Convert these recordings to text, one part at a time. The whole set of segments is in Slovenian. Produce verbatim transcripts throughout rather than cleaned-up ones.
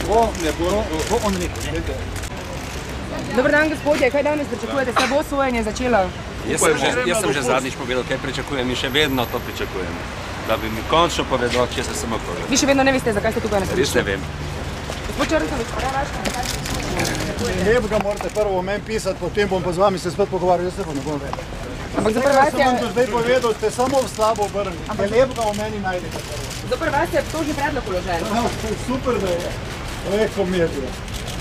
bo, ne bo, bo on rekel. Dobar dan, gospodje, kaj danes pričakujete? Se bo sojenje začelo? Jaz sem, že, jaz sem že zadnjič povedal, kaj pričakujem in še vedno to pričakujem. Da bi mi končno povedal, če se sem okoli. Vi še vedno ne veste, zakaj ste tukaj na središču? Res ne vem. Gospod Črnković, kaj vaš? Lep ga morate prvo o meni pisati, potem bom pa z vami se spet pogovarjal, jaz se pa ne bom vedel. Ampak zoper vas je... Sem vam to zdaj povedal, ste samo v slabo obrnili. Je lep ga o meni najdete prvo. Zoper vas je obtožni predlog vložen. Super, da je. Ej, komedija.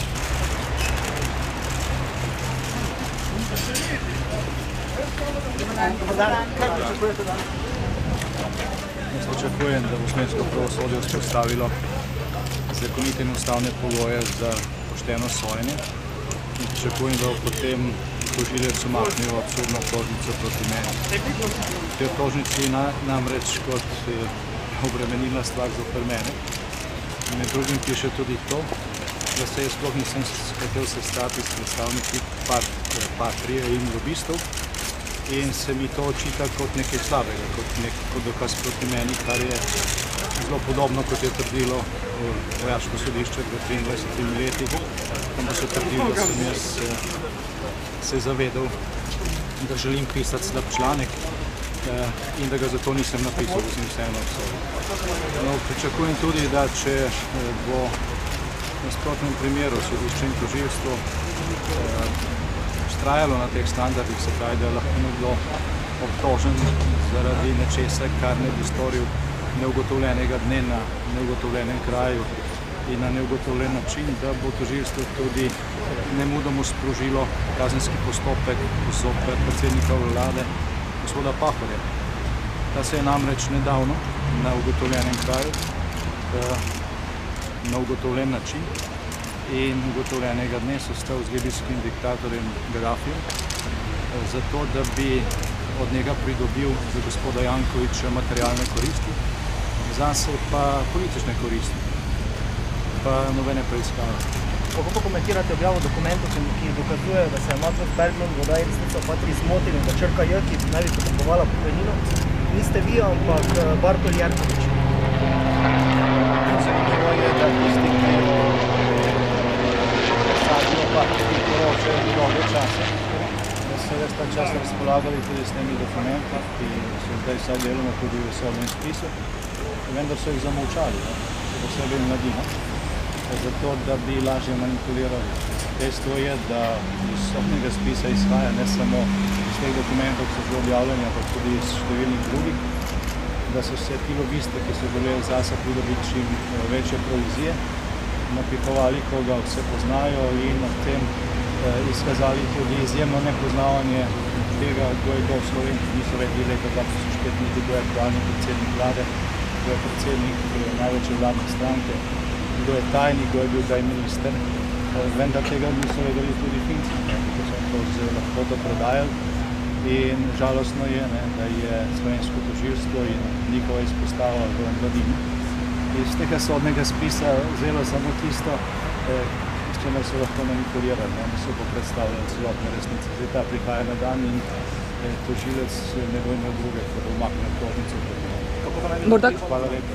Jaz pričakujem, da bo slovensko pravosodje vzpostavilo zakonite in ustavne pogoje za pošteno sojenje. In pričakujem, da bo potem tožilec umaknil absurdno obtožnico proti meni. V tej obtožnici namreč kot obremenilna stvar zoper mene. Med drugim piše tudi to, da se jaz sploh nisem hotel sestati s predstavniki Patrije in lobistov in se mi to očita kot nekaj slabega, kot nek dokaz proti meni, kar je zelo podobno, kot je trdilo vojaško sodišče pred triindvajsetimi leti, ko so trdili, da sem jaz se zavedal, da želim pisati slab članek in da ga zato nisem napisal, da sem vseeno obsodil. No, pričakujem tudi, da če bo v nasprotnem primeru sodišče in tožilstvo vztrajalo na teh standardih, se pravi, da je lahko nekdo obtožen zaradi nečesa, kar ne bi storil neugotovljenega dne na neugotovljenem kraju in na neugotovljen način, da bo tožilstvo tudi nemudoma sprožilo kazenski postopek zoper predsednika vlade gospoda Pahorja. Ta se je namreč nedavno na ugotovljenem kraju na ugotovljen način in ugotovljenega dne sestal z libijskim diktatorjem Gaddafijem, zato da bi od njega pridobil za gospoda Jankovića materialne koristi, zase pa politične koristi, pa nobene preiskave. Kako komentirate objavo dokumentov, ki dokazujejo, da se je Magnus Berglund, voda in resnica Patriji zmotili in da črka J, ki naj bi potrebovala pokojnino, niste vi, ampak Bartol Jerković? Zanimivo je, da tisti, ki sadijo Patriji poročajo dolge čase, da so ves ta čas razpolagali tudi s temi dokumenti, ki so zdaj vsaj deloma tudi v sodnem spisu, vendar so jih zamolčali, še posebej mladina, zato da bi lažje manipulirali. Dejstvo je, da iz sodnega spisa izhaja ne samo iz teh dokumentov, ki so že objavljeni, ampak tudi iz številnih drugih, da so se ti lobisti, ki so želeli zase pridobiti čim večje provizije, napihovali, koga vse poznajo in ob tem izkazali tudi izjemno nepoznavanje tega, kdo je kdo v Sloveniji. Niso vedeli leta dva tisoč pet niti, kdo je aktualni predsednik vlade, kdo je predsednik največje vladne stranke, kdo je tajnik, kdo je bil kdaj minister, vendar tega niso vedeli tudi Finci, ko so to z lahkoto prodajali. In žalostno je, ne, da je slovensko tožilstvo in njihova izpostava v mladini iz tega sodnega spisa vzelo samo tisto, s čemer so lahko manipulirali, ne, so pa predstavljali celotne resnice. Zdaj ta prihaja na dan in tožilec ne bo imel druge, ko bo umaknil obtožnico proti njemu. Hvala lepa.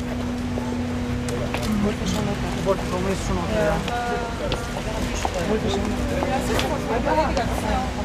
Morate še noter. Morate pa vmes še noter, ja. Morate še noter. Ja, se samo,